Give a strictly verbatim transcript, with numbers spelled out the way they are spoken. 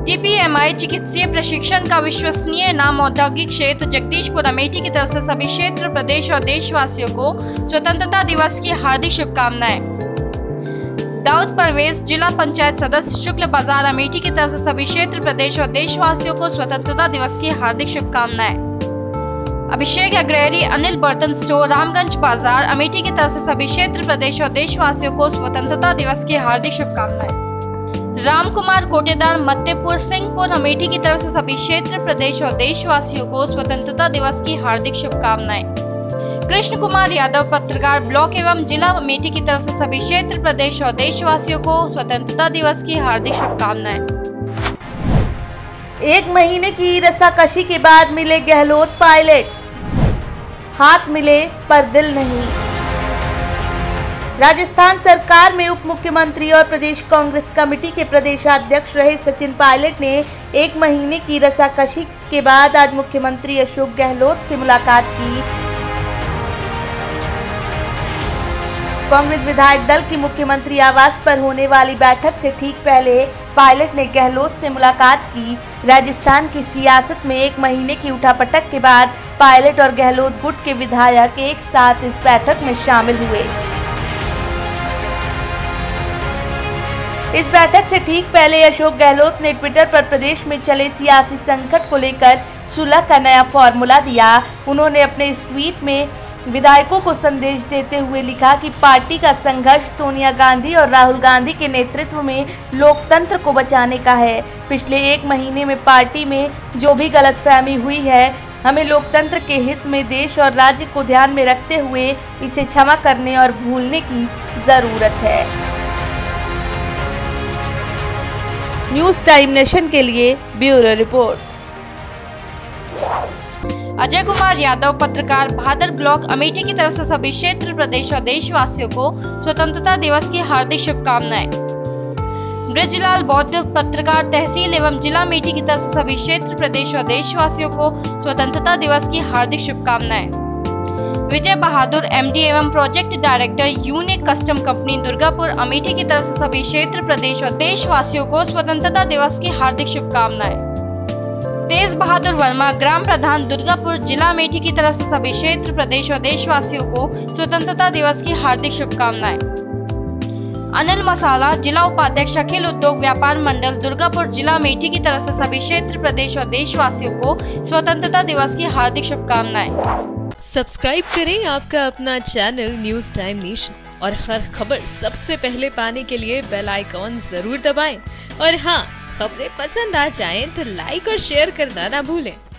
DPMI चिकित्सीय प्रशिक्षण का विश्वसनीय नाम औद्योगिक क्षेत्र जगदीशपुर अमेठी की तरफ से सभी क्षेत्र, प्रदेश और देशवासियों को स्वतंत्रता दिवस की हार्दिक शुभकामनाएं। दाऊद परवेज, जिला पंचायत सदस्य, शुक्ल बाजार अमेठी की तरफ से सभी क्षेत्र, प्रदेश और देशवासियों को स्वतंत्रता दिवस की हार्दिक शुभकामनाएं। अभिषेक अग्रहरी, अनिल बर्तन स्टोर, रामगंज बाजार अमेठी की तरफ से सभी क्षेत्र, प्रदेश और देशवासियों को स्वतंत्रता दिवस की हार्दिक शुभकामनाएं। राम कुमार कोटेदार, मत्तेपुर, सिंहपुर अमेठी की तरफ से सभी क्षेत्र, प्रदेश और देशवासियों को स्वतंत्रता दिवस की हार्दिक शुभकामनाएं। कृष्ण कुमार यादव, पत्रकार, ब्लॉक एवं जिला अमेठी की तरफ से सभी क्षेत्र, प्रदेश और देशवासियों को स्वतंत्रता दिवस की हार्दिक शुभकामनाएं। एक महीने की रस्साकशी के बाद मिले गहलोत पायलट, हाथ मिले पर दिल नहीं। राजस्थान सरकार में उप मुख्यमंत्री और प्रदेश कांग्रेस कमेटी के प्रदेशाध्यक्ष रहे सचिन पायलट ने एक महीने की रस्साकशी के बाद आज मुख्यमंत्री अशोक गहलोत से मुलाकात की। कांग्रेस विधायक दल की मुख्यमंत्री आवास पर होने वाली बैठक से ठीक पहले पायलट ने गहलोत से मुलाकात की। राजस्थान की सियासत में एक महीने की उठापटक के बाद पायलट और गहलोत गुट के विधायक एक साथ इस बैठक में शामिल हुए। इस बैठक से ठीक पहले अशोक गहलोत ने ट्विटर पर प्रदेश में चले सियासी संकट को लेकर सुलह का नया फॉर्मूला दिया। उन्होंने अपने इस ट्वीट में विधायकों को संदेश देते हुए लिखा कि पार्टी का संघर्ष सोनिया गांधी और राहुल गांधी के नेतृत्व में लोकतंत्र को बचाने का है। पिछले एक महीने में पार्टी में जो भी गलतफहमी हुई है, हमें लोकतंत्र के हित में देश और राज्य को ध्यान में रखते हुए इसे क्षमा करने और भूलने की जरूरत है। न्यूज़ टाइम नेशन के लिए ब्यूरो रिपोर्ट। अजय कुमार यादव, पत्रकार, भादर ब्लॉक अमेठी की तरफ से सभी क्षेत्र, प्रदेश और देशवासियों को स्वतंत्रता दिवस की हार्दिक शुभकामनाएं। ब्रजलाल बौद्ध, पत्रकार, तहसील एवं जिला अमेठी की तरफ से सभी क्षेत्र, प्रदेश और देशवासियों को स्वतंत्रता दिवस की हार्दिक शुभकामनाएं। विजय बहादुर, एमडी एवं project director, unique custom company, Durgapur Amethi की तरफ से सभी क्षेत्र, प्रदेश और देशवासियों को स्वतंत्रता दिवस की हार्दिक शुभकामनाएं। तेज बहादुर वर्मा, ग्राम प्रधान, दुर्गापुर जिला अमेठी की तरफ से सभी क्षेत्र, प्रदेश और देशवासियों को स्वतंत्रता दिवस की हार्दिक शुभकामनाएं। अनिल मसाला, जिला उपाध्यक्ष, अखिल उद्योग व्यापार मंडल, दुर्गापुर जिला अमेठी की तरफ से सभी क्षेत्र, प्रदेश और देशवासियों को स्वतंत्रता दिवस की हार्दिक शुभकामनाएं। सब्सक्राइब करें आपका अपना चैनल न्यूज़ टाइम नेशन और हर खबर सबसे पहले पाने के लिए बेल आइकॉन जरूर दबाएं। और हाँ, खबरें पसंद आ जाएं तो लाइक और शेयर करना ना भूलें।